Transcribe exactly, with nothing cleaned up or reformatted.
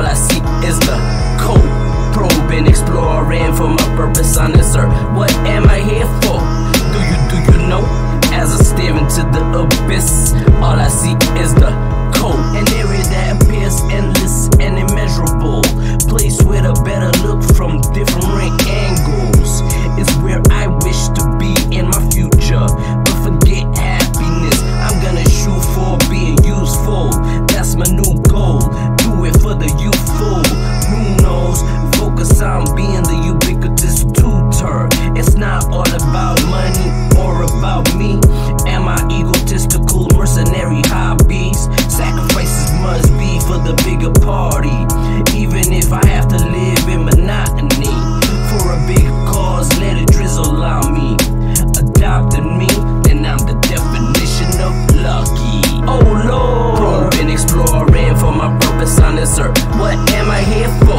all I seek is the code. Probing, exploring for my purpose on this earth. What am I here for? Do you, do you know? As I stare into the abyss, all I seek is the code. An area that appears endless and immeasurable, place with a better look from different angles. It's where I wish to be in my future, but forget happiness. I'm gonna shoot for being useful. That's my new goal. Do it for the youthful. Who knows? Focus on being the ubiquitous tutor. It's not all about money or about me and my egotistical mercenary hobbies. Sacrifices must be for the bigger party, even if I have to live in monotony. For a big cause, let it drizzle on me. Adopted me, then I'm the definition of lucky. Oh Lord, probing, exploring for my purpose on this earth. What am I here for?